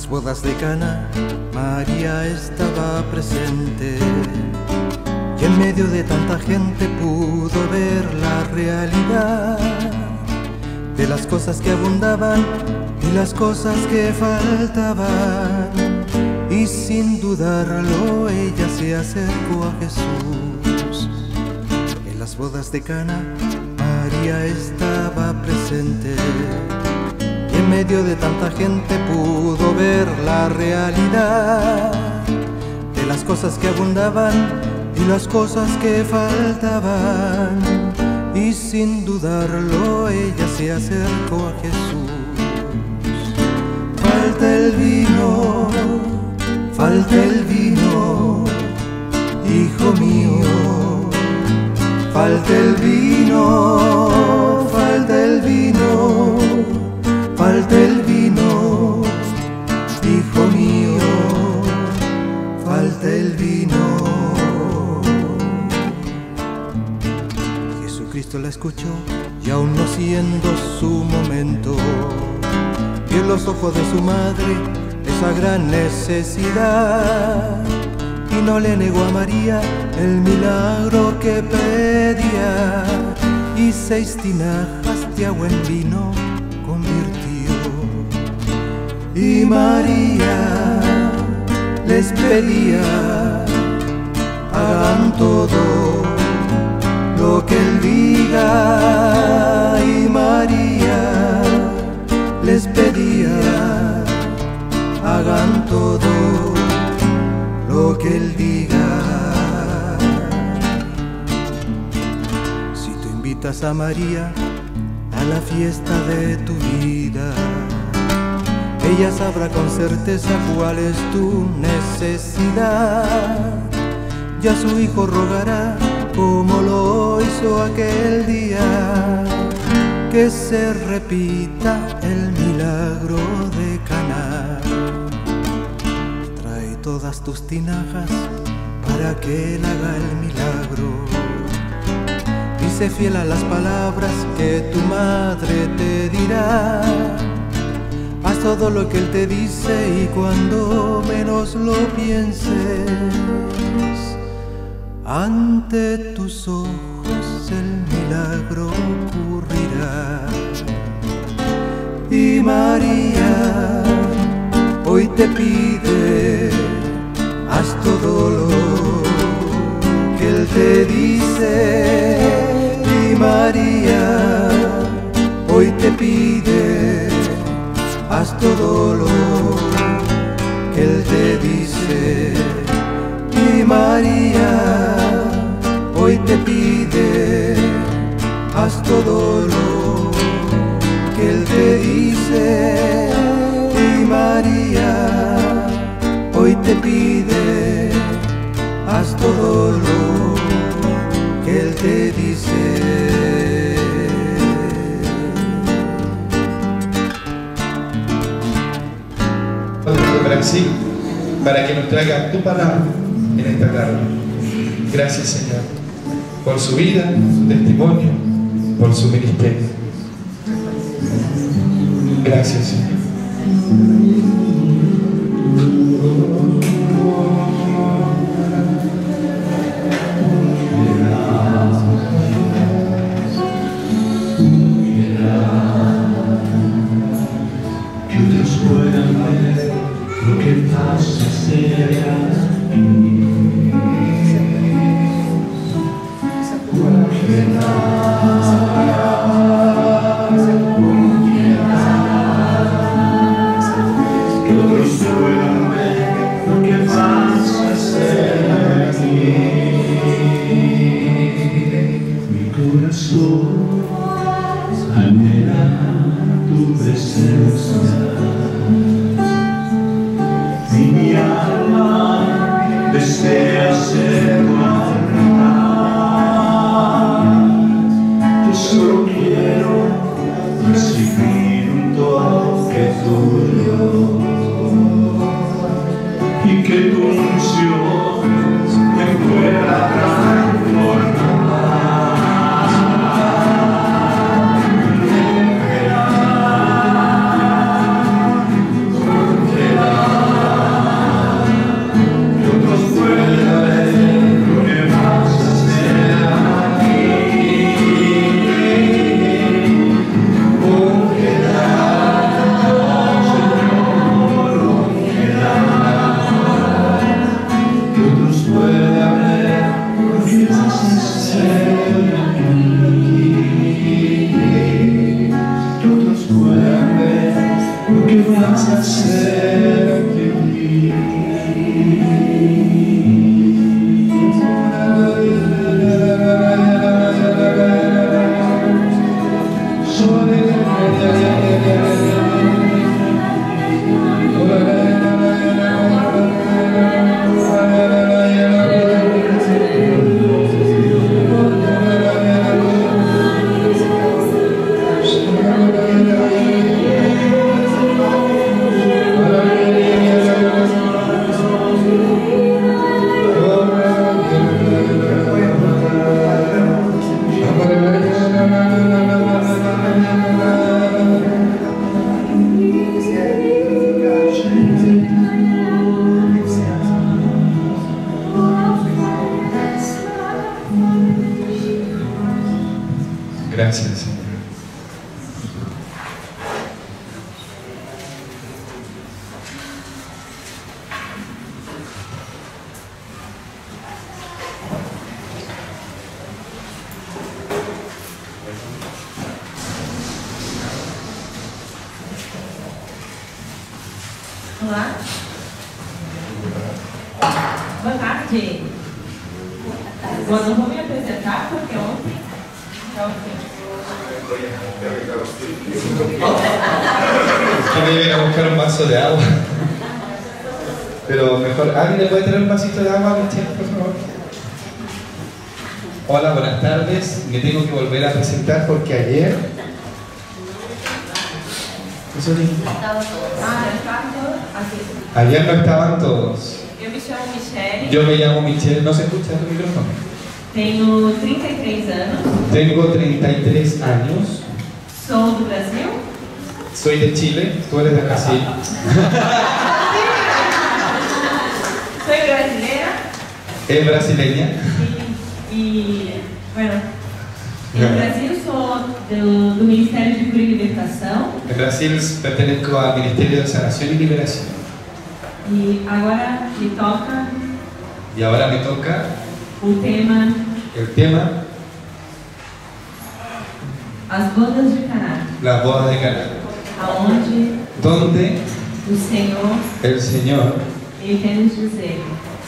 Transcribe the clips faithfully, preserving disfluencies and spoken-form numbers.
las bodas de Cana, María estaba presente, y en medio de tanta gente pudo ver la realidad de las cosas que abundaban y las cosas que faltaban. Y sin dudarlo ella se acercó a Jesús. En las bodas de Cana, María estaba presente, y en medio de tanta gente pudo ver la realidad de las cosas que abundaban y las cosas que faltaban. Y sin dudarlo ella se acercó a Jesús. Falta el vino, falta el vino, hijo mío. Falta el vino, falta el vino, falta el vino, hijo mío. Falta el vino. Jesucristo la escuchó y aún no siendo su momento, vio en los ojos de su madre esa gran necesidad, y no le negó a María el milagro que pedía, y seis tinajas de agua en vino convirtió. Y María les pedía: hagan todo lo que Él diga. Y María les pedía: hagan todo lo que Él diga. Si tú invitas a María a la fiesta de tu vida, ella sabrá con certeza cuál es tu necesidad, y a su hijo rogará como lo hizo aquel día, que se repita el milagro de Caná. Trae todas tus tinajas para que Él haga el milagro, y sé fiel a las palabras que tu madre te dirá. Haz todo lo que Él te dice, y cuando menos lo pienses, ante tus ojos el milagro ocurrirá. Y María hoy te pide: haz todo lo que Él te dice. Y María hoy te pide: haz todo lo que Él te dice. Y María hoy te pide: haz todo lo que Él te dice. Y María hoy te pide: haz todo lo que Él te dice. Para sí, para que nos traiga tu palabra en esta tarde. Gracias, Señor, por su vida, su testimonio, por su ministerio. Gracias, Señor. Que otros puedan ver lo que pasa cerca de mí. Que otros puedan ver lo que pasa cerca de mí. Mi corazón anhela tu presencia. Mi alma desea ser guardada. Yo solo quiero recibir un toque tuyo, y que tu unción me pueda transformar. Gracias, Señor. Olá. Boa tarde. Bom, não vou me apresentar porque ontem... Que me iba a buscar un vaso de agua. Pero mejor, ¿alguien le puede traer un vasito de agua a Michelle, por favor? Hola, buenas tardes. Me tengo que volver a presentar porque ayer... ¿Eso es? Ah, estavam todos aqui. Ayer no estaban todos. Eu me chamo Michelle, Yo me llamo Michelle. ¿No se escucha el micrófono? tenho trinta e três anos, Tengo treinta y tres años. sou do Brasil. Soy de Chile. Tú eres de Brasil. Sou brasileira Es brasileña. e, e bueno, no Brasil sou do, do Ministério de Cura e Libertação En Brasil pertenezco al Ministerio de Sanación y Liberación. e agora me toca Y ahora me toca o tema el tema, As Bodas de Caná, las bodas de Caná, aonde donde o Senhor el Señor, Ele quer nos dizer,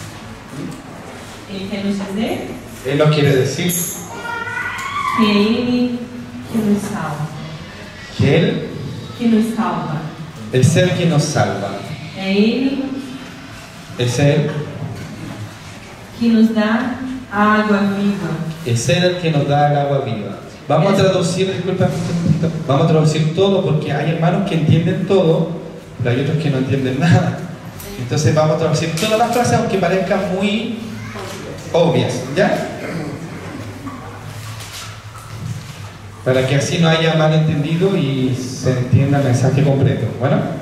Ele quer nos dizer Él nos quiere decir que é Ele que nos salva, que Él que nos salva. es el que nos salva, É Ele es Él, que nos dá a água viva. es Él el que nos da el agua viva. Vamos a traducir, disculpa, un momentito. Vamos a traducir todo porque hay hermanos que entienden todo, pero hay otros que no entienden nada. Entonces vamos a traducir todas las frases aunque parezcan muy obvias, ¿ya? Para que así no haya malentendido y se entienda el mensaje completo. Bueno,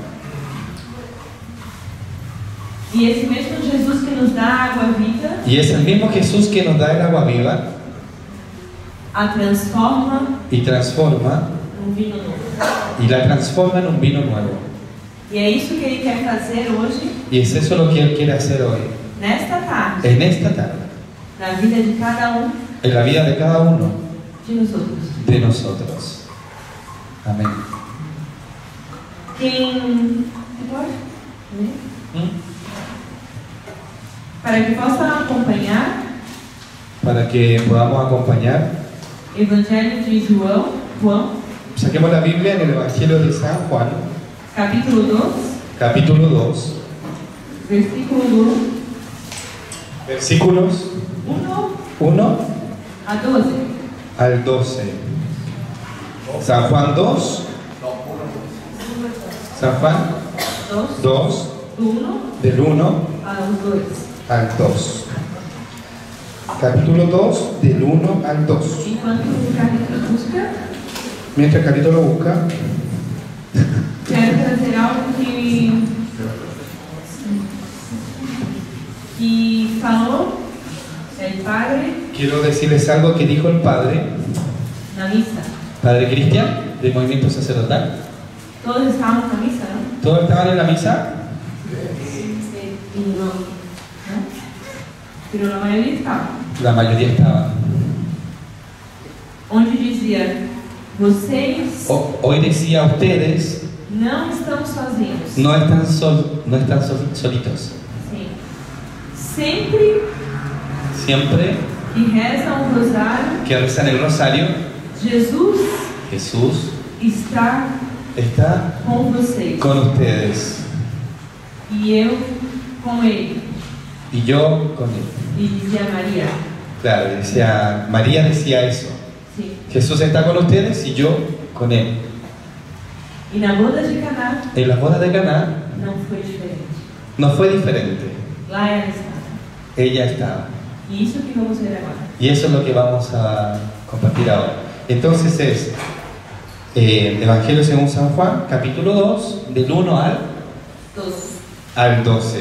E esse mesmo Jesus que nos dá a água viva, y es el mismo Jesús que nos da el agua viva a transforma y transforma num vinho novo. y la transforma en un vino nuevo. E é isso que Ele quer fazer hoje, Y es eso lo que Él quiere hacer hoy, nesta tarde, en esta tarde, na vida de cada um en la vida de cada uno de nós outros. de nosotros. Amén. Quem pode? ¿Mm? Para que possa acompanhar Para que podamos acompañar, Evangelho de João, João, saquemos la Biblia en el Evangelio de San Juan, capítulo dois, capítulo dos, versículo versículos um uno a doze. al doce. San Juan dos, San Juan Dos, dos, do um del uno ao dois. al dos. Capítulo dos, del uno al dos. Enquanto o capítulo busca, Mientras el capítulo busca, quero trazer algo que, que falou el Padre quiero decirles algo que dijo el Padre, na missa. Padre Cristian, del Movimiento Sacerdotal. Todos estávamos na missa, não? ¿Todos estaban en la misa? E não, não? Pero a maioria estava. La mayoría estaba. Onde dizia, vocês O- hoy decía a ustedes, não estão sozinhos. no están, sol, no están sol- solitos. Sim. Sempre Siempre que rezam o rosário, que rezan el rosario, Jesus Jesús está está com vocês. con ustedes E eu com ele. y yo con él. E dizia Maria. Claro, decía, María decía eso. Sim. Jesús está con ustedes y yo con él. E na boda de Caná En la boda de Caná não foi diferente. no fue diferente. Lá ela estava. Ella estaba. E isso que vamos ver agora. Y eso es lo que vamos a compartir ahora. Entonces es eh, el Evangelio según San Juan, capítulo dos, del uno al, Doze. al doce.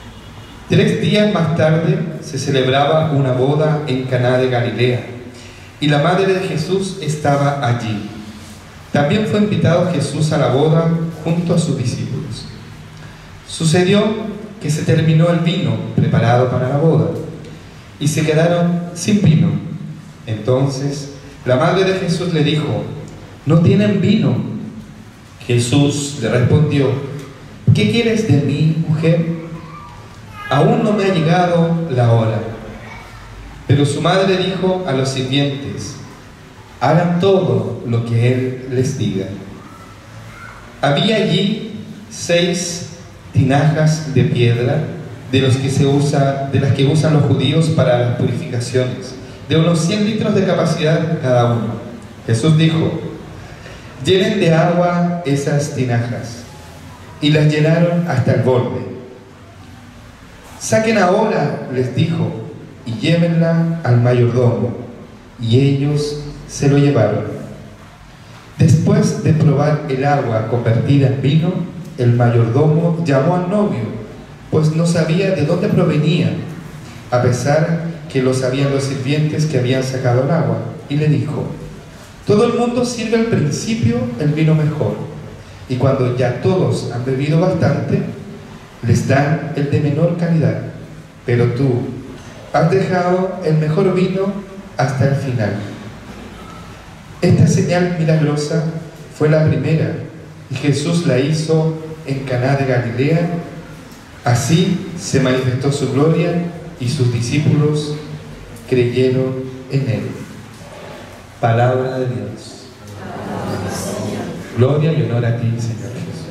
Tres días más tarde se celebraba una boda en Caná de Galilea y la madre de Jesús estaba allí. También fue invitado Jesús a la boda junto a sus discípulos. Sucedió que se terminó el vino preparado para la boda y se quedaron sin vino. Entonces la madre de Jesús le dijo: ¿no tienen vino? Jesús le respondió: ¿qué quieres de mí, mujer? Aún no me ha llegado la hora. Pero su madre dijo a los sirvientes: hagan todo lo que él les diga. Había allí seis tinajas de piedra de, los que se usa, de las que usan los judíos para las purificaciones, de unos cien litros de capacidad cada uno. Jesús dijo: llenen de agua esas tinajas, y las llenaron hasta el borde. Saquen ahora, les dijo, y llévenla al mayordomo. Y ellos se lo llevaron. Después de probar el agua convertida en vino, el mayordomo llamó al novio, pues no sabía de dónde provenía, a pesar que lo sabían los sirvientes que habían sacado el agua, y le dijo: todo el mundo sirve al principio el vino mejor, y cuando ya todos han bebido bastante, les dan el de menor calidad, pero tú has dejado el mejor vino hasta el final. Esta señal milagrosa fue la primera, y Jesús la hizo en Caná de Galilea. Así se manifestó su gloria, y sus discípulos creyeron en él. Palabra de Dios. Gloria y honor a ti, Señor Jesús.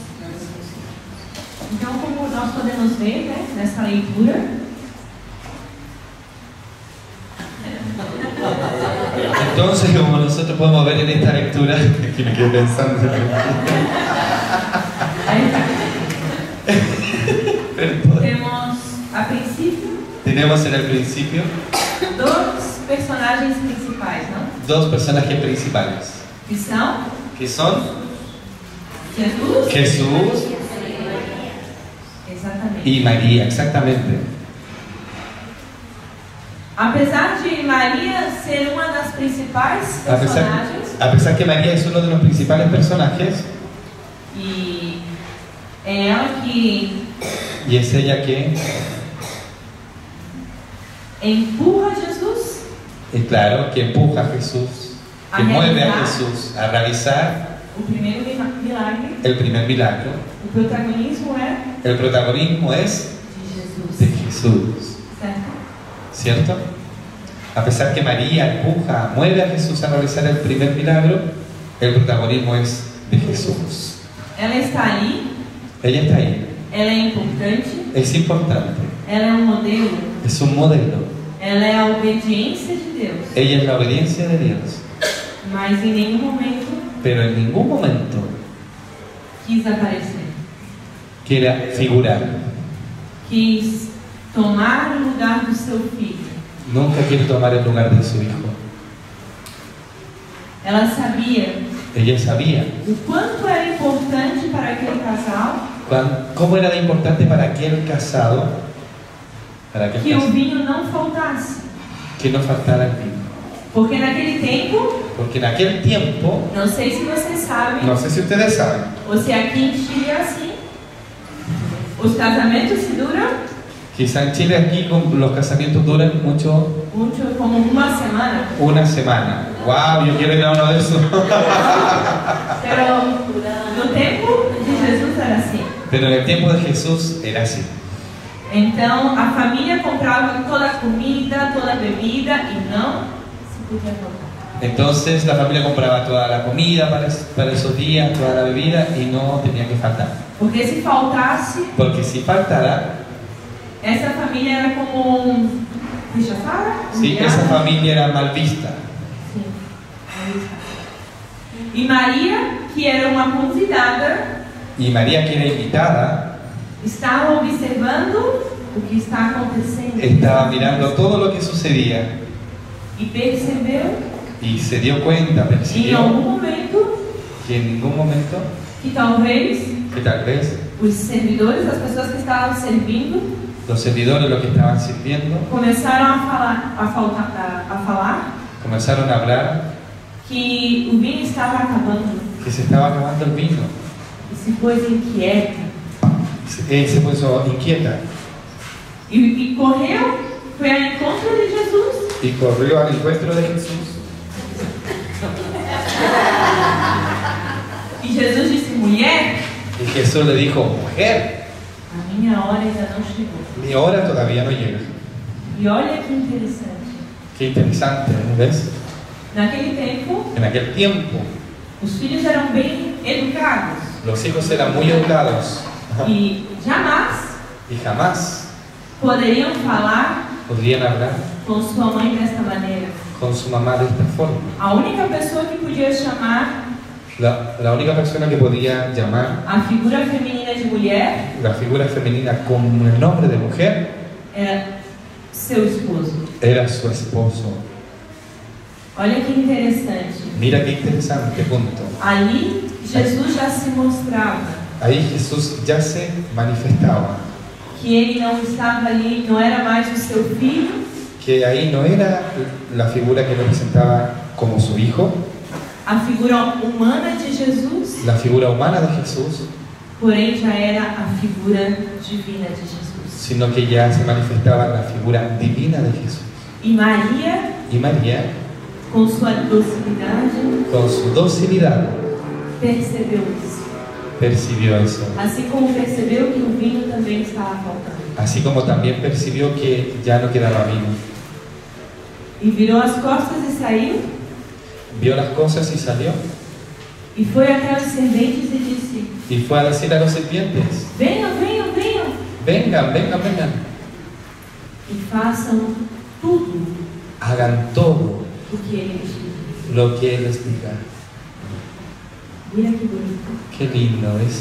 Então, como nós podemos ver, né, nessa leitura, Entonces, como nosotros podemos ver en esta lectura, que me quedé pensando. temos a princípio Tenemos en el principio dois personagens principais, não? dos personajes principales, Que são que son Jesus Jesús exatamente. y María, exactamente. Apesar de Maria ser uma das principais A pesar, personagens a pesar que María es uno de los principales personajes, e é ela que y es ella que, empurra Jesus y claro, que empuja a Jesús, que A mueve a realizar. Jesús a realizar o primeiro milagre. el primer milagro. O protagonismo é El protagonismo es de de Jesus, Jesús, certo? ¿cierto? A pesar que María empuja, mueve a Jesús a realizar el primer milagro, el protagonismo es de Jesús. Ela está ali, Ella está ahí, ela é importante, es importante, ela é um modelo, es un modelo. ela é a obediência de Deus, Ella es la obediencia de Dios, mas em nenhum momento pero en ningún momento quis aparecer, quiere figurar, quis tomar o lugar do seu filho. nunca quiere tomar el lugar de su hijo. Ela sabia Ella sabía o quanto era importante para aquele casal cuán- cómo era de importante para aquel casado, para aquel que o casado, vinho não faltasse, que no faltara el vino. porque naquele tempo, Porque en aquel tiempo, não sei se vocês sabem, no sé si ustedes saben, ou se aqui em Chile é assim, os casamentos se duram quizá en Chile aquí con los casamientos duran mucho, muito, como uma semana, una semana. ¡Wow! Yo quiero ir a uno de esos. pero no tempo de Jesus era assim. Pero en el tiempo de Jesús era así. Então a família comprava toda a comida, toda a bebida e não se podia faltar. Entonces la familia compraba toda la comida para, es- para esos días, toda la bebida, y no tenía que faltar. Porque se faltasse, Porque si faltara, essa família era como um rechazada, sí, esa familia era mal vista. Sim. E Maria, que era uma convidada, Y María, que era invitada, estava observando o que está acontecendo estaba mirando todo lo que sucedía e percebeu y se dio cuenta, em percibió algum momento que en ningún momento, que talvez que tal vez os servidores, as pessoas que estavam servindo, los servidores, los que estaban sirviendo, começaram a falar, a, faltar, a, a falar comenzaron a hablar que o vinho estava acabando que se estaba acabando el vino. e se pôs inquieta. Él se puso inquieta E, e correu, foi ao encontro de Jesus. y corrió al encuentro de Jesús. E Jesus disse: mulher, Y Jesús le dijo, mujer, a minha hora ainda não chegou. mi hora todavía no llega. E olha que interessante. Qué interesante, ¿no ves? Naquele tempo, En aquel tiempo os filhos eram bem educados los hijos eran muy educados e jamais y jamás poderiam falar podrían hablar com sua mãe desta maneira. con su mamá de esta forma. A única pessoa que podia chamar La, la única persona que podía llamar a figura feminina de mulher la figura femenina con el nombre de mujer era seu esposo. era su esposo. Olha que interessante. Mira qué interesante punto. Ali, Jesus já se mostrava Ahí Jesús ya se manifestaba, que ele não estava ali, não era mais o seu filho, que ahí no era la figura que representaba como su hijo, a figura humana de Jesus, la figura humana de Jesús, porém já era a figura divina de Jesus. sino que ya se manifestaba la figura divina de Jesús. E Maria, Y María, com sua docilidade, con su docilidad, percebeu isso. percibió eso. Assim como percebeu que o vinho também estava faltando. Así como también percibió que ya no quedaba vino. E virou as costas e saiu, Vio las cosas y salió. e foi até os serventes e disse: Y fue a decir a los sirvientes, venham, venham, venham, vengan, vengan, vengan. e façam tudo Hagan todo o que ele lhes pediu. lo que Él les diga. Mira que bonito. Qué lindo es.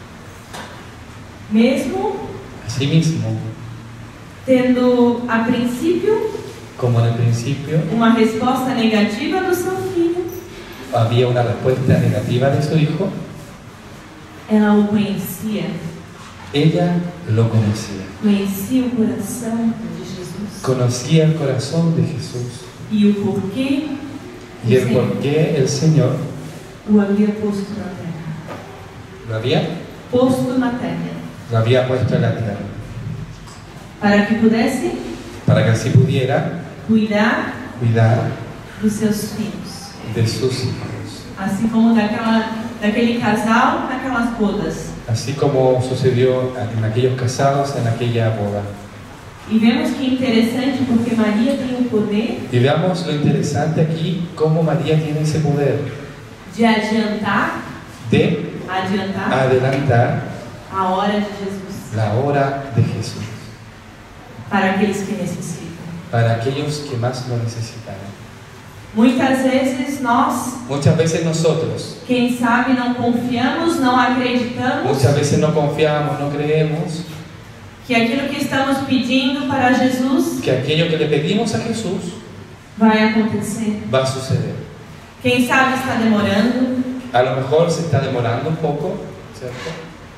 Mesmo Asimismo, tendo a princípio como en el principio uma resposta negativa do seu filho, había una respuesta negativa de su hijo, ela o conhecia, ella lo conocía. conhecia o coração de Jesus Conocía el corazón de Jesús e o porquê y el o por Senhor qué el Señor o havia posto na terra. lo había, Posto na terra, lo había puesto en la tierra, para que pudesse para que así pudiera cuidar cuidar dos seus filhos. de sus hijos. Assim como daquela, daquele casal naquelas bodas. Así como sucedió en aquellos casados en aquella boda. E vemos que interessante porque Maria tem o poder Y veamos lo interesante aquí, cómo María tiene ese poder de adiantar, de adiantar adelantar a hora de Jesus la hora de Jesús para aqueles que necessitam. para aquellos que más lo necesitan. Muitas vezes nós, Muchas veces nosotros, quem sabe, não confiamos, não acreditamos muchas veces no confiamos, no creemos que aquilo que estamos pedindo para Jesus que aquello que le pedimos a Jesús vai acontecer. va a suceder. Quem sabe está demorando, A lo mejor se está demorando un poco, ¿cierto?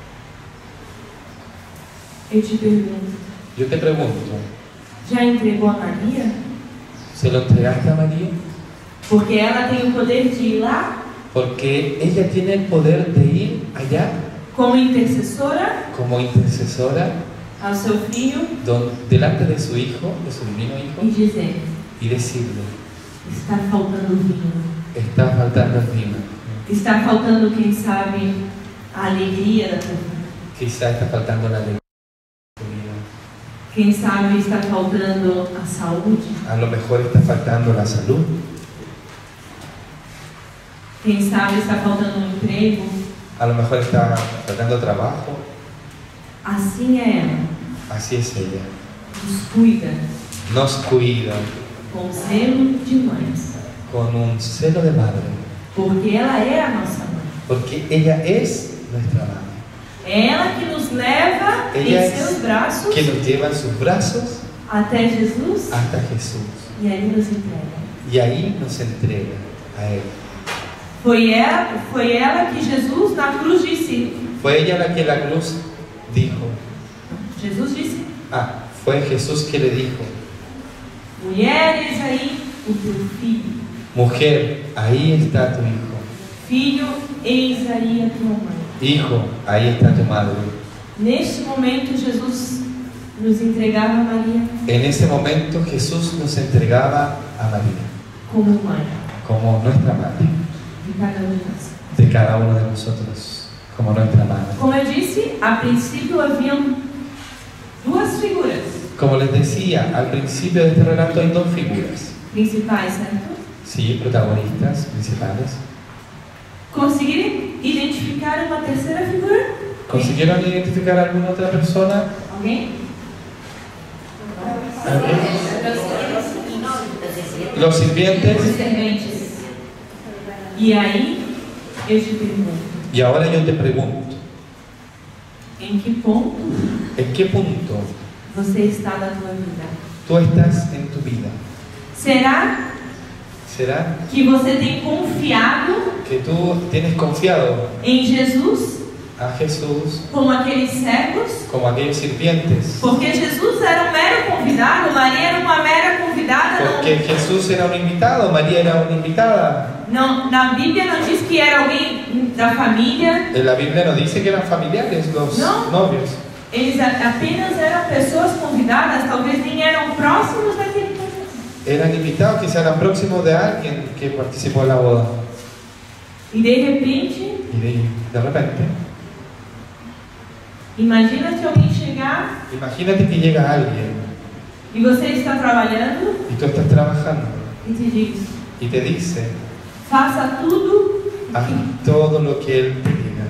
eu te pergunto, Yo te pregunto, já entregou a Maria? ¿se lo entregaste a María? Porque ela tem o poder de ir lá Porque ella tiene el poder de ir allá como intercessora como intercesora ao seu filho don- delante de su hijo, de su divino e hijo, dizer: y decirle, está faltando vinho, está faltando el vino, está faltando, quem sabe, a alegria da tua vida, quizá está faltando la alegría de tu vida, quem sabe está faltando a saúde, a lo mejor está faltando la salud, quem sabe está faltando um emprego. a lo mejor está faltando trabajo. Assim é ela, Así es ella, nos cuida nos cuida com zelo de mães, con un celo de madre, porque ela é a nossa mãe. porque ella es nuestra madre. É ela que nos leva Ella em seus braços que nos lleva en sus brazos até Jesus hasta Jesús e ali nos entrega. y ahí nos entrega a Él. Foi ela, foi ela que Jesus na cruz disse. Fue ella la que en la cruz dijo, Jesus disse: ah, fue Jesús que le dijo, mulheres aí, o teu filho. Mujer, ahí está tu hijo. Filho, eis aí a tua mãe. Hijo, ahí está tu madre. Neste momento, Jesus nos entregava a Maria En ese momento Jesús nos entregaba a María como mãe como nuestra madre, de cada um de nós. de cada uno de nosotros, como nuestra madre. Como eu disse, a princípio haviam duas figuras Como les decía, al principio de este relato hay dos figuras, principais, certo? sí, protagonistas principales. Conseguiram identificar uma terceira figura? ¿Consiguieron identificar a alguna otra persona? Alguém? Los sirvientes. Os serventes. E aí, eu te pergunto, Y ahora yo te pregunto, em que ponto ¿en qué punto você está na tua vida? tú estás en tu vida? Será ¿Será que você tem confiado que tú tienes confiado em Jesus a Jesús como aqueles cegos? como aquellos sirvientes? Porque Jesus era um mero convidado, Maria era uma mera convidada. Porque Jesús era un invitado, María era una invitada. Não, não, na Bíblia não diz que era alguém da família. En la Biblia no dice que eran familiares los No. novios. Eles a- apenas eram pessoas convidadas, talvez nem eram próximos daquele casamento. Eran invitados, quizás eran próximos de alguien que participó en la boda. E de repente, Y de, de repente, imagina se alguém chegar imagínate que llega alguien e você está trabalhando y tú estás trabajando e te diz: y te dice, faça tudo haz todo lo que Él te diga.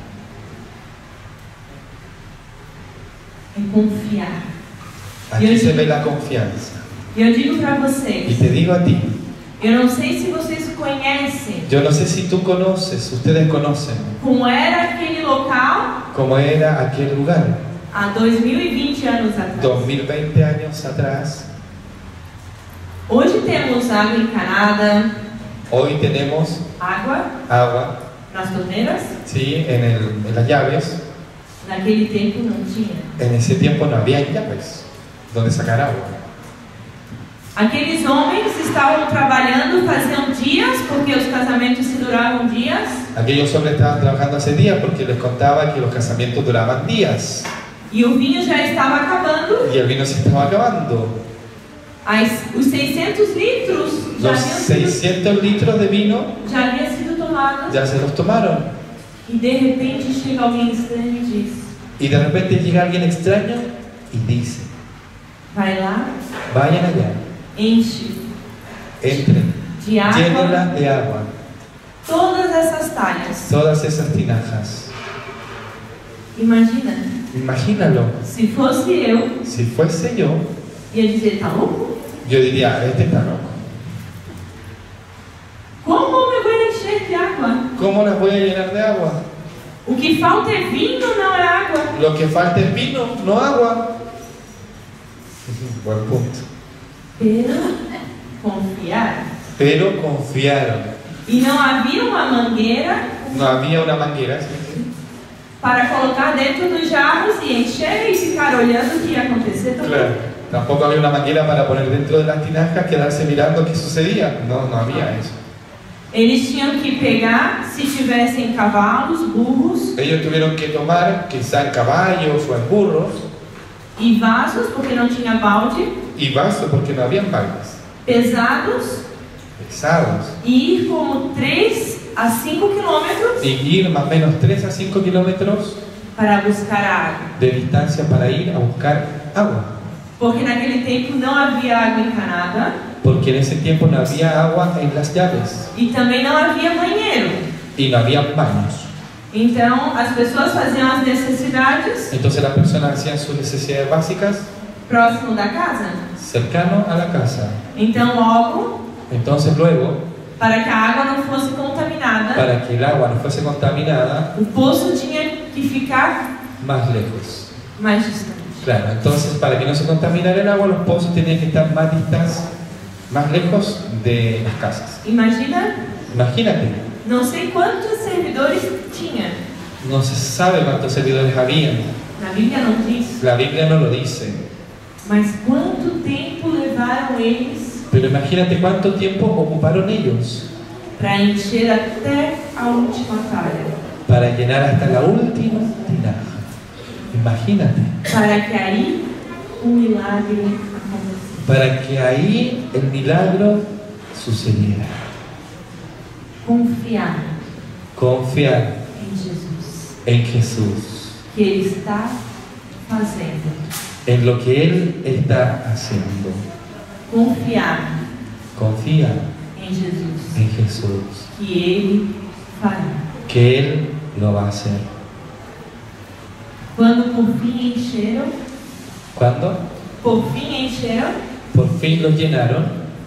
é confiar. Aquí se ve la confianza. E eu digo para Y vocês, te digo a ti, eu não sei se vocês conhecem yo no sé si tú conoces, ustedes conocen como era aquele local cómo era aquel lugar há dois mil e vinte anos atrás. dos mil veinte años atrás. Hoje temos água encanada, Hoy tenemos água agua, nas torneiras. ¿sí? en, el- en las llaves. Naquele tempo não tinha. En ese tiempo no había llaves donde sacar agua. Aqueles homens estavam trabalhando, faziam dias, porque os casamentos se duravam dias. Aquellos hombres estaban trabajando hace días porque les contaba que los casamientos duraban días E o vinho já estava acabando. y el vino se estaba acabando. As, os seiscentos litros já Los haviam sido, seiscientos litros de vino já havia sido tomados. ya se los tomaron. E de repente chega alguém estranho e diz: Y de repente llega alguien extraño y dice, vai lá, vayan allá, enche entren, de água llénenlas de agua, todas essas talhas. todas esas tinajas. Imagina, Imagínalo, se fosse eu, si fuese yo, ia dizer: tá louco? yo diría, este está loco. Como me vou encher de água? ¿Cómo las voy a llenar de agua? O que falta é vinho, não é água. Lo que falta es vino, no agua. Buen punto. Pero confiar. Pero confiaron. E não havia uma mangueira No había una manguera, ¿sí? para colocar dentro dos jarros e encher e ficar olhando o que ia acontecer também. Claro. Tampoco había una manguera para poner dentro de las tinajas, quedarse mirando qué sucedía. No, no había eso. Eles tinham que pegar, se tivessem cavalos, burros Ellos tuvieron que tomar, quizá en caballos o en burros, e vasos, porque não tinha balde, y vasos, porque no habían baldes, pesados, pesados, e ir como três a cinco quilômetros y ir más o menos tres a cinco kilómetros para buscar a água. de distancia para ir a buscar agua. Porque naquele tempo não havia água encanada Porque en ese tiempo no había agua en las llaves e também não havia banheiro. y no había baños. Então as pessoas faziam as necessidades Entonces las personas hacían sus necesidades básicas próximo da casa. cercano a la casa. Então logo, Entonces luego, para que a água não fosse contaminada, para que el agua no fuese contaminada, o poço tinha que ficar más lejos. mais distante. Claro, entonces para que no se contaminara el agua, los pozos tenían que estar más distantes, más lejos de las casas. Imagina, Imagínate, não sei quantos servidores tinha. no se sabe cuántos servidores habían. Na Bíblia não diz. La Biblia no lo dice. Mas quanto tempo levaram eles Pero Pero imagínate cuánto tiempo ocuparon ellos para encher até a última talha, para llenar hasta la última tinaja. Imagínate. para que aí um milagre acontecesse. Para que ahí el milagro sucediera. Confiar Confiar em Jesus, en Jesús, que Ele está fazendo. en lo que Él está haciendo. Confiar Confía em Jesus, en Jesús, que Ele fará. que Él lo va a hacer. Quando por fim encheram, Cuando por fim encheram, por fin los llenaron,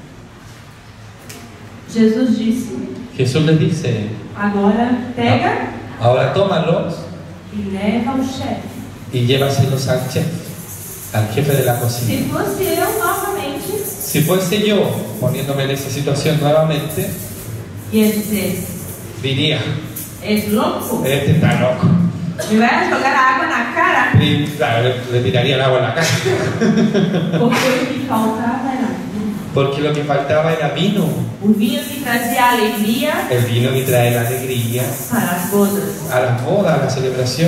Jesus disse: Jesús les dice: agora pega ahora tómalos e leva ao chefe. y llévaselos al chef, al jefe de la Se cocina. fosse eu novamente, Si fuese yo poniéndome en esa situación nuevamente, ia dizer: diría: és louco? este está loco. Me vai jogar água na cara? Y, claro, le, le tiraría el agua en la cara. Porque o que faltava era vinho. Porque lo que faltaba era vino. O vinho que trazia alegria El vino que trae la alegría para as bodas. a las bodas, a la celebración.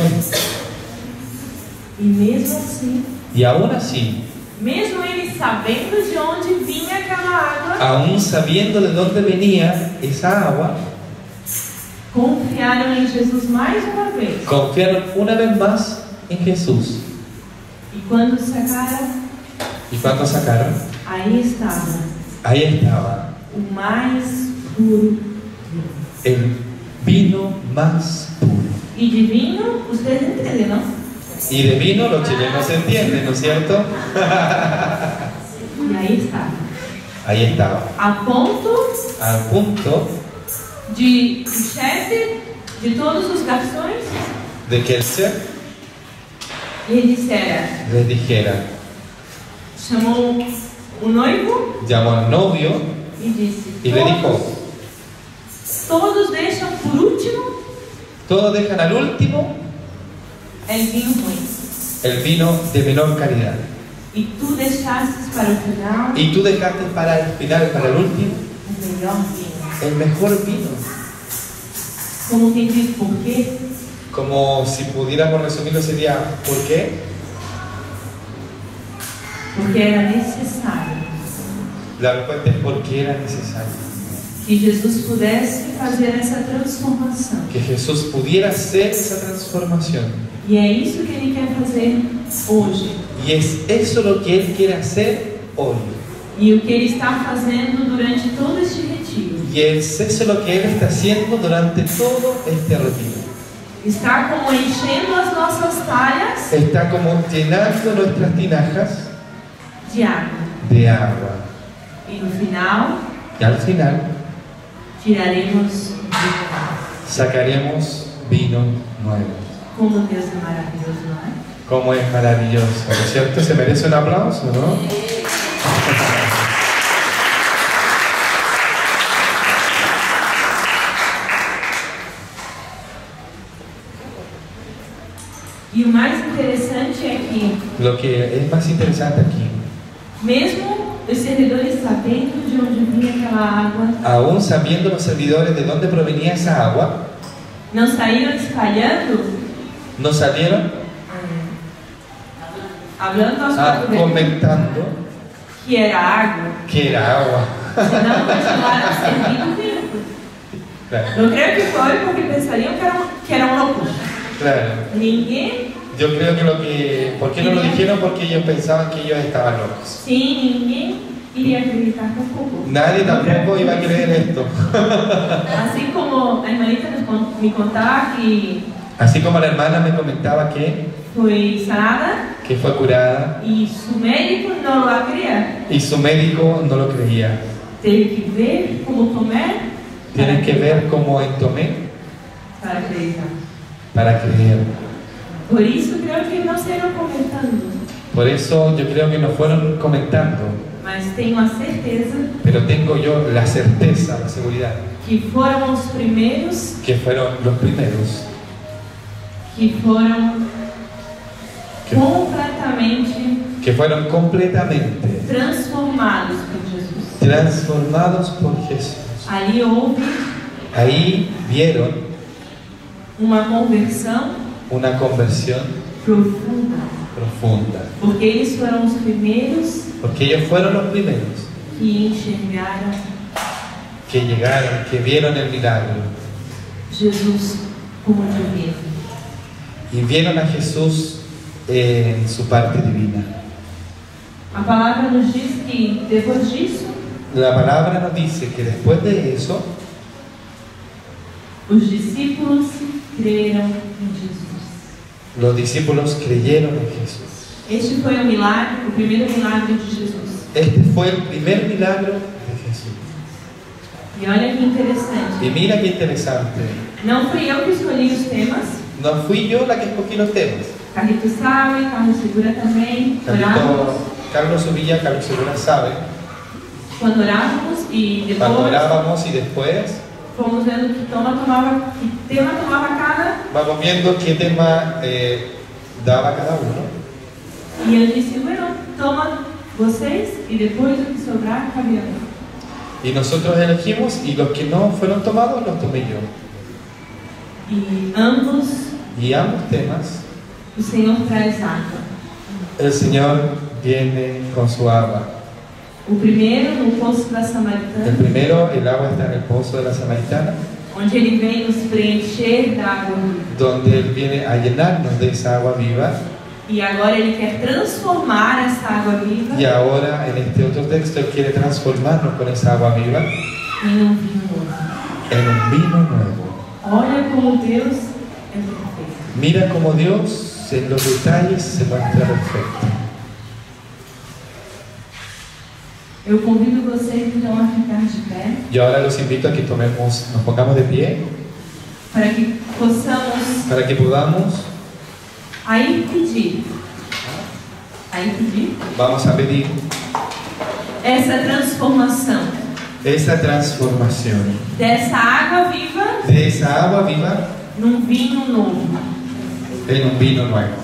E mesmo assim, Y aún así, mesmo eles sabendo de onde vinha aquela água, aún sabiendo de dónde venía esa agua, confiaram em Jesus mais uma vez. confiaron una vez más en Jesús. E quando sacaram, ¿Y cuando sacaron? aí estava Ahí estaba o mais puro vinho. el vino más puro. E de vinho, vocês entendem, não? Y de vino los chilenos se entienden, ¿no es cierto? E aí estava. Ahí estaba. A ponto Al punto de o chefe de todos os garçons de que el chef lhe dissera, les dijera, chamou o noivo llamó al novio e disse: y le dijo: todos deixam por último todos dejan al último el vinho ruim. el vino de menor calidad. E tu deixastes para o final Y tú dejaste para el final, para el último, o melhor vinho. el mejor vino. Como quem diz por quê? Como si pudiéramos resumirlo sería: ¿por qué? Porque era necessário La respuesta es porque era necesario. que Jesus pudesse fazer essa transformação. Que Jesús pudiera hacer esa transformación. E é isso que Ele quer fazer hoje. Y es eso lo que Él quiere hacer hoy. E o que Ele está fazendo durante todo este retiro. Y es eso lo que Él está haciendo durante todo este retiro. Está como enchendo as nossas talhas Está como llenando nuestras tinajas de água. de agua. E no final, Y al final tiraremos vinho. sacaremos vino nuevo. Como Deus é maravilhoso, não é? Como es maravilloso, ¿no es cierto? ¿Se merece un aplauso, no? E o mais interessante é que, Lo que es más interesante aquí, mesmo os servidores sabendo de onde vinha aquela água, aún sabiendo los servidores de dónde provenía esa agua, não saíram espalhando, no salieron hablando aos a, quatro ventos, comentando que era água, que era agua. senão continuaram servindo vinho. Claro, Não creio que foi porque pensariam que eram, que eram loucos. claro. Ninguém, Yo creo que lo que... ¿Por qué no lo dijeron? Porque ellos pensaban que ellos estaban locos. sim, ninguém iria acreditar tampouco. Nadie tampoco iba a creer esto. Assim como a irmãita nos con- me contava que Así como la hermana me comentaba que, foi sarada que fue curada e su médico não a cria. y su médico no lo creía. Teve que ver como Tomé Tienes que ver como en Tomé para acreditar. para creer. Por isso, creio que não saíram comentando, Por eso yo creo que nos fueron comentando, mas tenho a certeza pero tengo yo la certeza, la seguridad, que foram os primeiros que fueron los primeros que foram que, completamente que fueron completamente transformados por Jesus. transformados por Jesús. Ali houve Ahí vieron uma conversão una conversión profunda, profunda, porque eles foram os primeiros porque ellos fueron los primeros que enxergaram que llegaron, que vieron el milagro Jesus como divino. y vieron a Jesús en su parte divina. A palavra nos diz que depois disso, La palabra nos dice que después de eso, os discípulos creram em Jesus. los discípulos creyeron en Jesús. Este foi o milagre, o primeiro milagre de Jesus. Este fue el primer milagro de Jesús. E olha que interessante. Y mira qué interesante. Não fui eu que escolhi os temas. No fui yo la que escogí los temas. Carlito sabe, Carlos Segura também. Orávamos. Carlito, Carlos Sevilla, Carlos Segura sabe. Quando orávamos e Cuando depois orábamos y después fomos vendo que tema tomava, que tema tomava cada. vamos viendo qué tema eh, daba cada uno. E eu disse, bueno, toma vocês e depois o que sobrar cabe a mim. Y nosotros elegimos y los que no fueron tomados los tomé yo. E ambos Y ambos temas, o Senhor traz água. el Señor viene con su agua. O primeiro no poço da El Samaritana, primero, el agua está en el pozo de la Samaritana, onde ele vem nos preencher da água viva. donde Él viene a llenarnos de esa agua viva. E agora ele quer transformar essa água viva Y ahora, en este otro texto, Él quiere transformarnos con esa agua viva em um vinho novo. en un vino nuevo. Olha como Deus é perfeito. Mira cómo Dios en los detalles se muestra perfecto. Eu convido vocês então a ficar de pé Y ahora los invito a que tomemos, nos pongamos de pie para que possamos para que podamos, aí pedir, aí pedir vamos a pedir essa transformação esa transformación dessa água viva de esa agua viva num vinho novo. en un vino nuevo.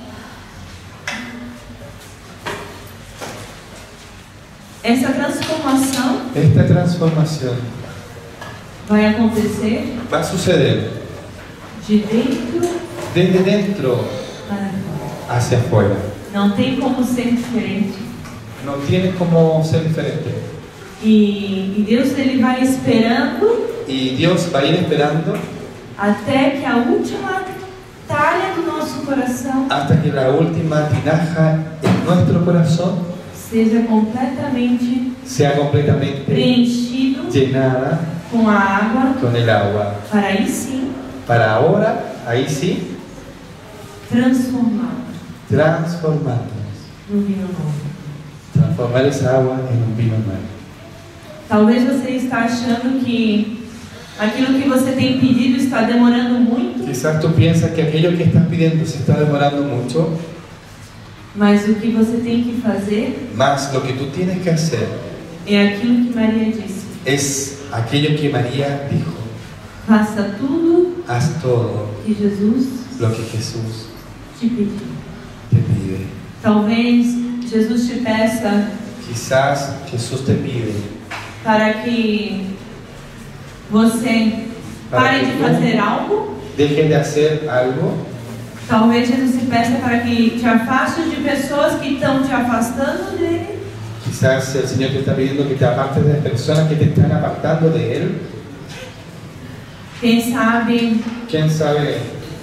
Essa transformação Esta transformación vai acontecer va a suceder de dentro desde dentro para fora. hacia afuera. Não tem como ser diferente. No tiene como ser diferente. E, e Deus ele vai esperando Y Dios va a ir esperando até que a última talha do nosso coração hasta que la última tinaja en nuestro corazón seja completamente sea completamente preenchido llenada com a água, con el agua. para aí sim Para ahora, ahí sí, transformar transformarnos. no vinho novo. Transformar esa agua en un vino nuevo. Talvez você está achando que aquilo que você tem pedido está demorando muito, Quizás tú piensas que aquello que estás pidiendo se está demorando mucho, mas o que você tem que fazer más lo que tú tienes que hacer é aquilo que Maria disse: es aquello que María dijo. faça tudo Haz todo que Jesus lo que Jesús te pediu. te pide. Talvez Jesus te peça Quizás Jesús te pide para que você Para pare que de tú fazer algo. deje de hacer algo. Talvez Jesus te peça para que te afastes de pessoas que estão te afastando dele. Quizás el Señor te está pidiendo que te apartes de personas que te están apartando de Él. Quem sabe ¿Quién sabe?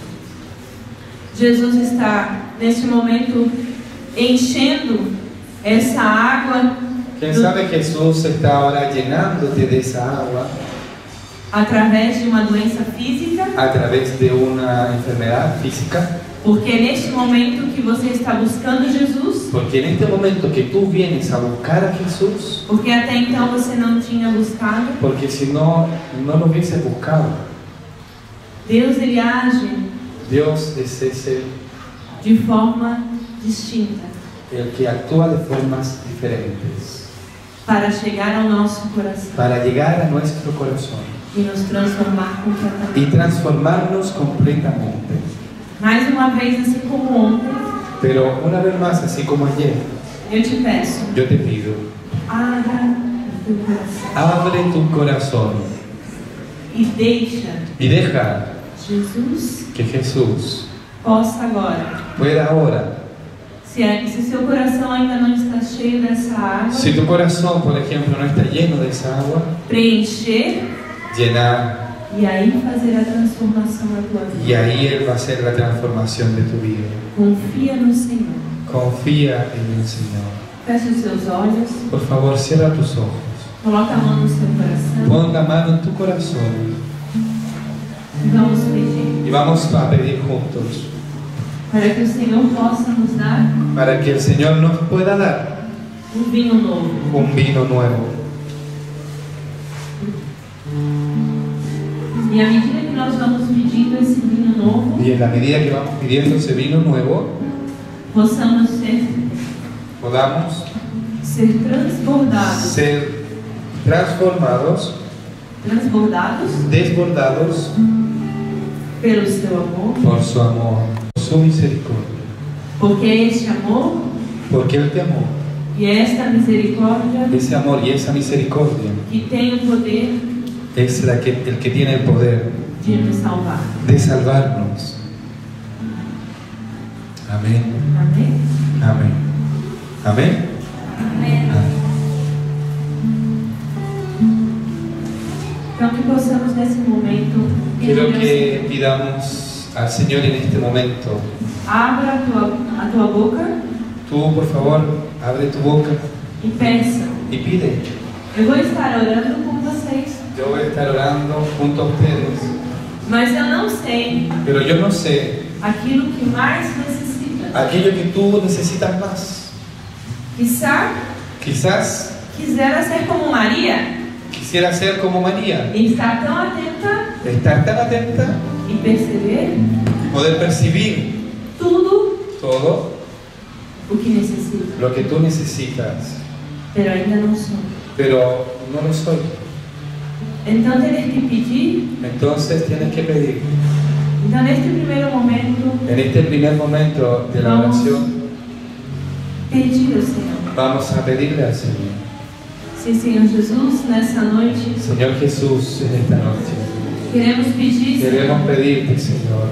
Jesus está neste momento enchendo essa água ¿Quién do- sabe Jesús está ahora llenándote de esa agua através de uma doença física, a través de una enfermedad física? porque é neste momento que você está buscando Jesus, Porque en este momento que tú vienes a buscar a Jesús, porque até então você não tinha buscado, porque si no, no lo hubieses buscado. Deus ele age Dios es ese de forma distinta el que actúa de formas diferentes para chegar ao nosso coração para llegar a nuestro corazón e nos transformar completamente. y transformarnos completamente. Mais uma vez, assim como ontem, Pero una vez más, así como ayer, eu te peço, yo te pido, haga teu coração. Abre tu corazón E deixa y deja Jesus que Jesús possa agora. pueda ahora. Se, se seu coração ainda não está cheio dessa água, Si tu corazón, por ejemplo, no está lleno de esa agua, preencher llenar, e aí fazer a transformação na tua vida. y ahí Él va a hacer la transformación de tu vida. Confia no Senhor. Confía en el Señor. Feche os seus olhos, Por favor, cierra tus ojos. coloca a mão no seu coração Pon la mano en tu corazón e vamos pedir y vamos a pedir juntos para que o Senhor possa nos dar para que el Señor nos pueda dar um vinho novo. un vino nuevo. E à medida que nós vamos pedindo esse vinho novo, Y en la medida que vamos pidiendo ese vino nuevo, possamos ser, podamos ser transbordados, ser transformados, transbordados desbordados pelo seu amor, por su amor, por su misericordia. porque é este amor Porque Él te amó. e é esta misericórdia Ese amor y esa misericordia que tem o poder es la que, el que tiene el poder de nos salvar. de salvarnos. Amén. Amém? Amén. Amén. Amém. Amén. Então que possamos nesse momento Quiero pedir ao que pidamos al Señor en este momento. abra a tua, a tua boca Tú, por favor, abre tu boca e peça. y pide. Eu vou estar orando com vocês, Yo voy a estar orando junto a ustedes, mas eu não sei pero yo no sé aquilo que mais necessita. aquello que tú necesitas más. Quizá Quizás quisera ser como Maria quisiera ser como María, e estar tão atenta estar tan atenta e perceber y poder percibir tudo todo o que necessita, lo que tú necesitas, pero ainda não sou. pero no lo soy. Então teres que pedir. Entonces tienes que pedir. Então neste primeiro momento, En este primer momento de la oración, pedir ao Senhor. vamos a pedirle al Señor. Sim, Senhor Jesus, nessa noite, Señor Jesús, en esta noche, queremos pedir, queremos pedirte, Señor,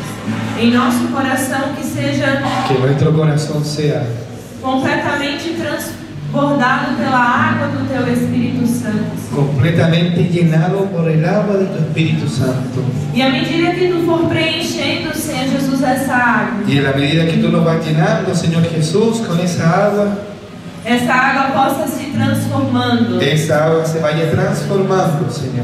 em nosso coração, que seja que nuestro corazón sea completamente transbordado pela água do Teu Espírito Santo. completamente llenado por el agua de tu Espíritu Santo. E à medida que Tu for preenchendo, Senhor Jesus, essa água, Y en la medida que tú nos vas llenando, Señor Jesús, con esa agua, essa água possa se transformando esa agua se vaya transformando, Señor,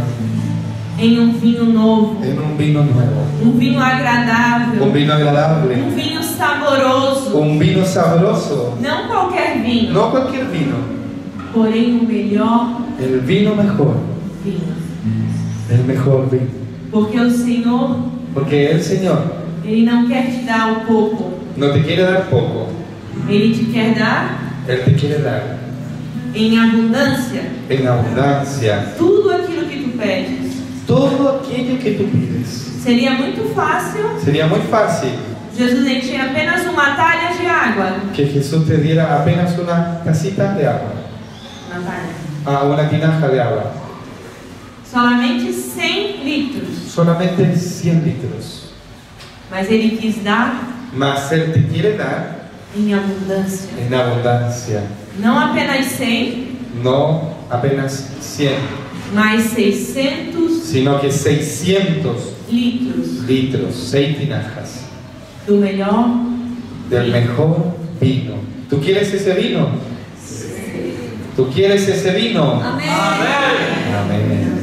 em um vinho novo, en un vino nuevo, um vinho agradável, un vino agradable, um vinho saboroso, un vino sabroso, não qualquer vinho, no cualquier vino, porém o melhor el vino mejor, vinho. el mejor vino. Porque o Senhor, Porque el Señor Ele não quer te dar o pouco, no te quiere dar poco, Ele te quer dar Él te quiere dar em abundância en abundancia tudo aquilo que tu pedes. todo aquello que tú pides. Seria muito fácil Sería muy fácil Jesus encher apenas uma talha de água. que Jesús te diera apenas una tacita de agua, Uma talha. a una tinaja de agua, Solamente cem litros. solamente cien litros. Mas Ele quis dar Mas Él te quiere dar em abundância. en abundancia, Não apenas cem, no apenas cien, mas seiscentos sino que seiscientos litros litros, seis tinajas do melhor del mejor vino. ¿Tú quieres ese vino? ¿Tú quieres ese vino? Amém. Amén.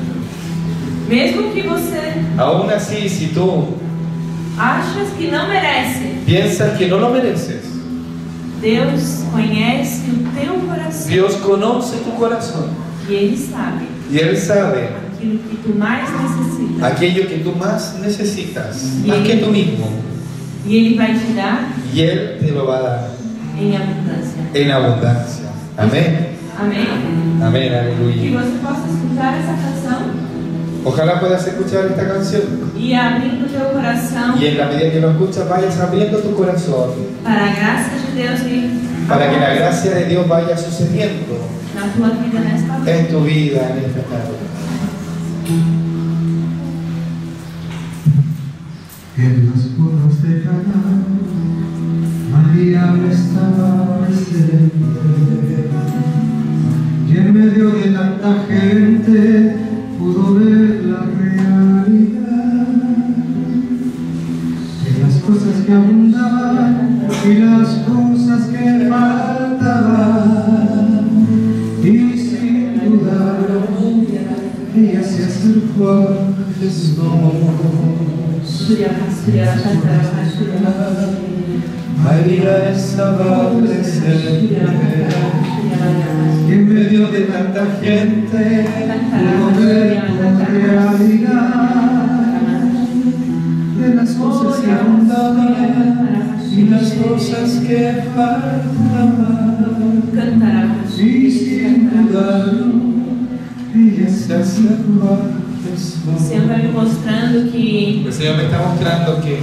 Mesmo que você Aún así, si tú achas que não merece, piensas que no lo mereces, Deus conhece o teu coração Dios conoce tu corazón e Ele sabe y Él sabe aquilo que tu mais necessita. aquello que tú más necesitas, más que tú mismo, E Ele vai te dar y Él te lo va a dar em abundância. en abundancia. Amén. Amém? Amén, Que aleluya. você possa escutar essa canção Ojalá puedas escuchar esta canción e abrindo teu coração y en la medida que lo escuchas vayas abriendo tu corazón para a graça de Deus ir para que la gracia de Dios vaya sucediendo na tua vida nesta noite. en tu vida en esta tarde. En las bodas de Caná, María estaba presente, y en medio de tanta gente pudo ver la realidad de las cosas que abundaban y las cosas que faltaban, y sin dudar ella se acercó a Jesús. María estaba presente, y en medio de tanta gente pudo ver con realidad de las cosas que abundaban y las cosas que faltaban, y sin dudarlo ella se acercó a Jesús. O Senhor vai me mostrando que El Señor me está mostrando que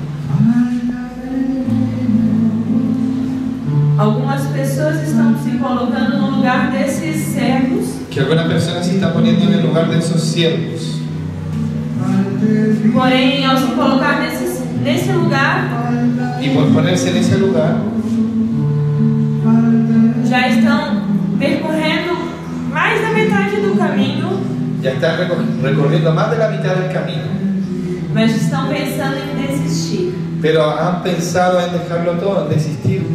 algumas pessoas estão se colocando no lugar desses servos, que algunas personas se están poniendo en el lugar de esos siervos, porém, ao se colocar nesses, nesse lugar, y por ponerse en ese lugar já estão percorrendo mais da metade do caminho, ya están recor- recorriendo más de la mitad del camino, mas estão pensando em desistir. pero han pensado en dejarlo todo, en desistir,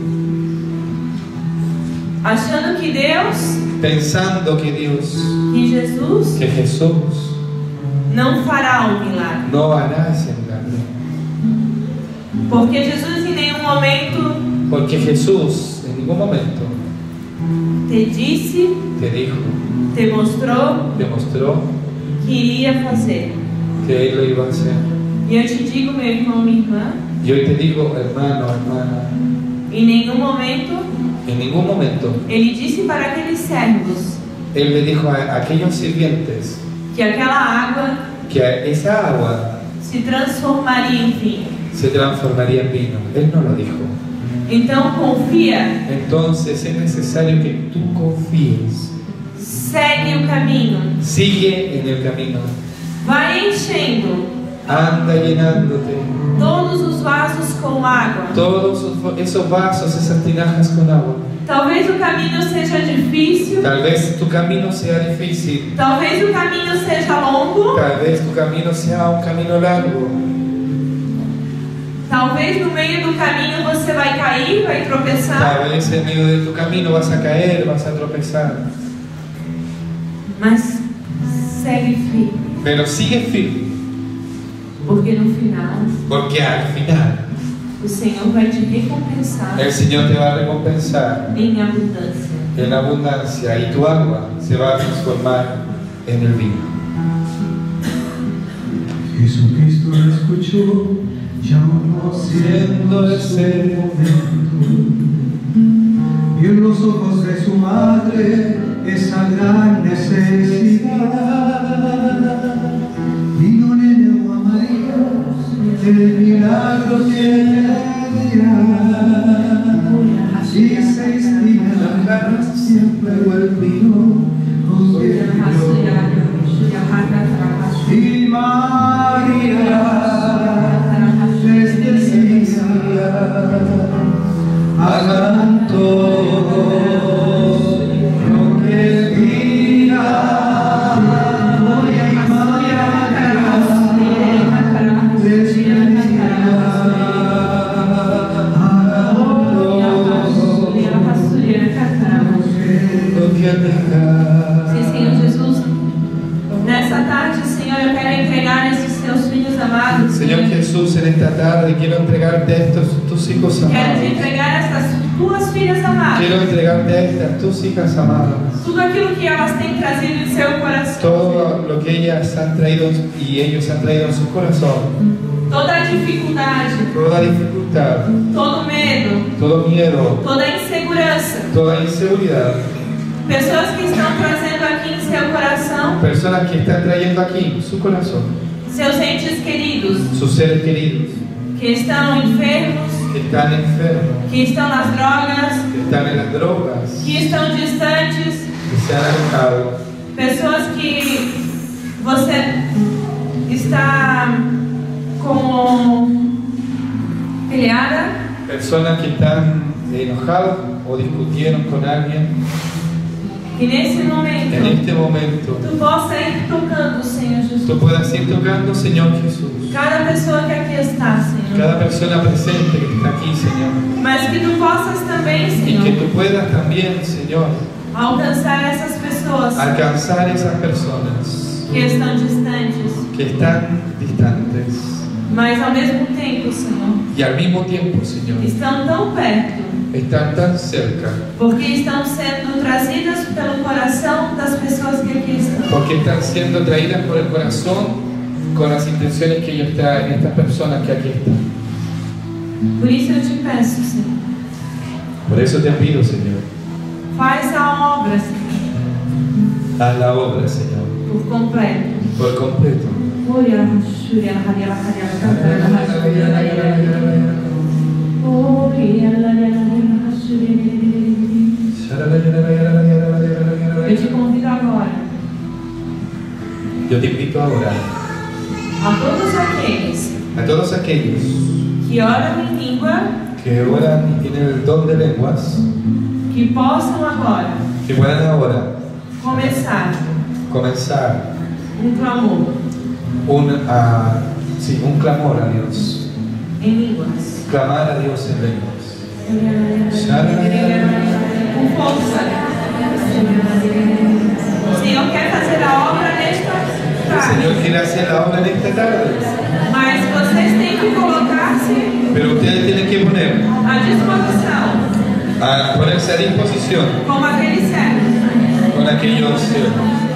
Achando que Deus, pensando que Dios, que Jesus que Jesús não fará o milagre. no hará ese milagro, Porque Jesus em nenhum momento porque Jesús en ningún momento te disse, te dijo, te mostrou te mostró que iria fazer. que Él lo iba a hacer. E eu te digo, meu irmão, minha irmã, Y hoy te digo, hermano, hermana, em nenhum momento en ningún momento Ele disse para aqueles servos Él le dijo a aquellos sirvientes que aquela água que esa agua se transformaria em vinho. se transformaría en vino. Él no lo dijo. Então confia, Entonces es necesario que tú confíes. segue o caminho, Sigue en el camino. vai enchendo Anda llenándote. todos os vasos com água. Todos esos vasos, esas tinajas con agua. Talvez o caminho seja difícil, Tal vez tu camino sea difícil. talvez o caminho seja longo, Tal vez tu camino sea un camino largo. talvez no meio do caminho você vai cair, vai tropeçar, Tal vez en medio de tu camino vas a caer, vas a tropezar. mas segue firme, Pero sigue firme. porque no final Porque al final o Senhor vai te recompensar el Señor te va a recompensar em abundância. en abundancia y tu agua se va a transformar en el vino. Jesucristo la escuchó, llamó siendo ese momento, y en los ojos de su madre esa gran necesidad, vino le negó a María el milagro que le dirá, y seis días siempre el vino convirtió. Y María les decía, hagan todo lo que diga. Hoy hay María les decía, hagan todo lo que diga. Sim, Senhor Jesus, nessa tarde, Senhor, eu quero entregar esses teus filhos amados. Señor Jesús, en esta tarde quiero entregarte a estos tus hijos Quero te amados. entregar estas tuas filhas amadas. Quiero entregarte a estas tus hijas amadas. Tudo aquilo que elas têm trazido em seu coração. Todo lo que ellas han traído y ellos han traído en su corazón. Toda a dificuldade, Toda dificultad, todo medo, todo miedo, toda insegurança. toda inseguridad. Pessoas que estão trazendo aqui em seu coração Personas que están trayendo aquí en su corazón seus entes queridos, sus seres queridos que estão enfermos, que están enfermos, que estão nas drogas, que están en las drogas, que estão distantes, que que se han alejado, pessoas que você está como peleada, personas que están enojadas o discutieron con alguien. que nesse momento En este momento, tu possa ir tocando, Senhor Jesus. tú puedas ir tocando, Señor Jesús, Cada pessoa que aqui está, Senhor. cada persona presente que está aquí, Señor, Mas que tu possas também, y que Senhor, tú puedas también, Señor, alcançar essas pessoas alcanzar esas personas que estão distantes, que están distantes mas ao mesmo tempo, Senhor, y al mismo tiempo, Señor, estão tão perto, están tan cerca, porque estão sendo trazidas pelo coração das pessoas que aqui estão. porque están siendo traídas por el corazón con las intenciones que ellos traen, estas personas que aquí están. Por isso eu te peço, Senhor, Por eso te pido, Señor, faz a obra, Senhor, haz la obra, Señor, por completo. por completo. Eu te convido agora Yo te invito ahora a todos aqueles a todos aquellos que oram em língua, que oran y tienen el don de lenguas, que possam agora que puedan ahora começar comenzar um clamor un, ah, sí, un clamor a Dios, em línguas, clamar a Dios en lenguas. com força. O Senhor quer fazer a obra nesta El tarde, Señor quiere hacer la obra en esta tarde, mas vocês têm que colocar-se pero ustedes tienen que poner à disposição, a ponerse a disposición como aqueles servos. con aquellos eh,